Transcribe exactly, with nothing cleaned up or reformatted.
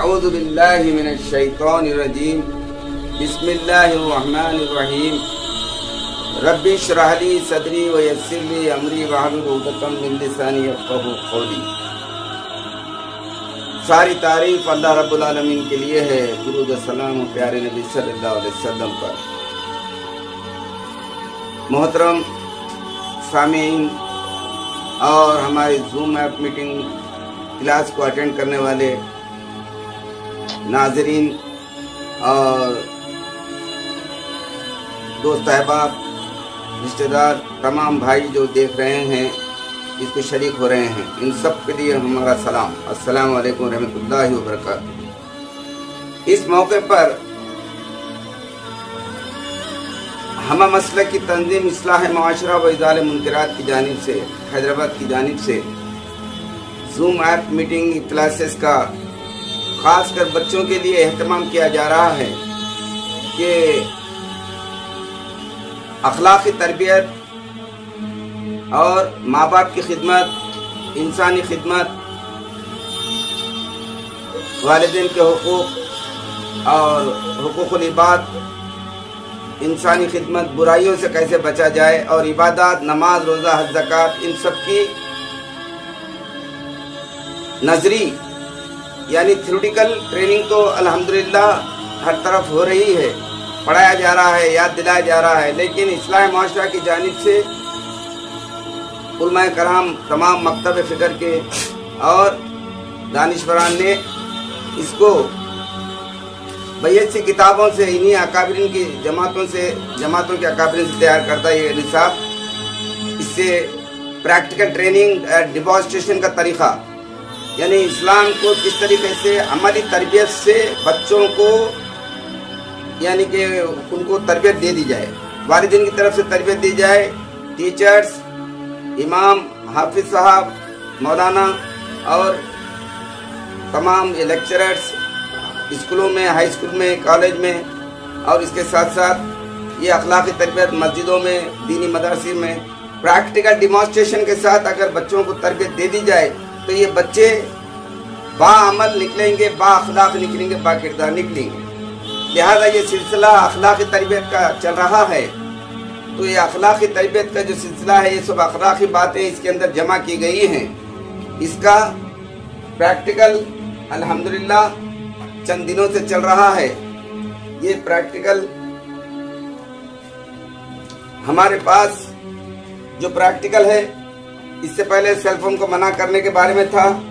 अऊज़ु बिल्लाहि मिनश शैतानिर रजीम। बिस्मिल्लाहिर रहमानिर रहीम। रब्बि इश्रह ली सदरी व यस्सिर ली अमरी वहलुल उक़दतम मिन लिसानी यफ़क़हू क़ौली। सारी तारीफ अल्लाह रब्बुल आलमीन के लिए है। दुरूद सलाम प्यारे नबी सल्लल्लाहु अलैहि वसल्लम पर। मोहतरम सामीन और हमारी जूम ऐप मीटिंग क्लास को अटेंड करने वाले नाजरीन और दोस्त अहबाब रिश्तेदार तमाम भाई जो देख रहे हैं, इसको शरीक हो रहे हैं, इन सब के लिए हमारा सलाम। अस्सलाम वालेकुम रहमतुल्लाहि व बरकातहू। इस मौके पर हमा मसला की तंजीम इस्लाह मुआशरा व इज़ाले मुनकरात की जानिब से हैदराबाद की जानिब से जूम ऐप मीटिंग क्लासेस का ख़ास कर बच्चों के लिए एहतमाम किया जा रहा है कि अखलाक़ी तरबियत और माँ बाप की खिदमत, इंसानी खिदमत, वालिदैन के हुकूक़ और हुकूक़ुल इबाद, इंसानी खिदमत, बुराइयों से कैसे बचा जाए और इबादत, नमाज, रोज़ा, हज, ज़कात, इन सब की नजरी यानी थ्योरेटिकल ट्रेनिंग तो अल्हम्दुलिल्लाह हर तरफ हो रही है, पढ़ाया जा रहा है, याद दिलाया जा रहा है, लेकिन इस्लाह मुआशरा की जानिब से उलमाए कराम, तमाम मकतब फ़िक्र के और दानिशवरान ने इसको बैसी किताबों से, इन्हीं अकाबरीन की जमातों से जमातों के अकाबरीन से तैयार करता है ये निसाब। इससे प्रैक्टिकल ट्रेनिंग, डिमॉन्स्ट्रेशन का तरीक़ा यानी इस्लाम को किस तरीके से अमली तरबियत से बच्चों को यानी कि उनको तरबियत दे दी जाए, वालिदैन की तरफ से तरबियत दी जाए, टीचर्स, इमाम, हाफिज साहब, मौलाना और तमाम ये लेक्चरर्स स्कूलों में, हाई स्कूल में, कॉलेज में, और इसके साथ साथ ये अखलाक़ी तरबियत मस्जिदों में, दीनी मदरसे में प्रैक्टिकल डिमॉन्स्ट्रेशन के साथ अगर बच्चों को तरबियत दे दी जाए तो ये बच्चे बाअमल निकलेंगे, बाअखलाक़ निकलेंगे, बाकिरदार निकलेंगे। लिहाजा ये सिलसिला अखलाक़ी तरबियत का चल रहा है। तो ये अखलाक़ी तरबियत का जो सिलसिला है, ये सब अखलाक़ी बातें इसके अंदर जमा की गई हैं। इसका प्रैक्टिकल अल्हम्दुलिल्लाह चंद दिनों से चल रहा है। ये प्रैक्टिकल हमारे पास जो प्रैक्टिकल है, इससे पहले सेलफोन को मना करने के बारे में था,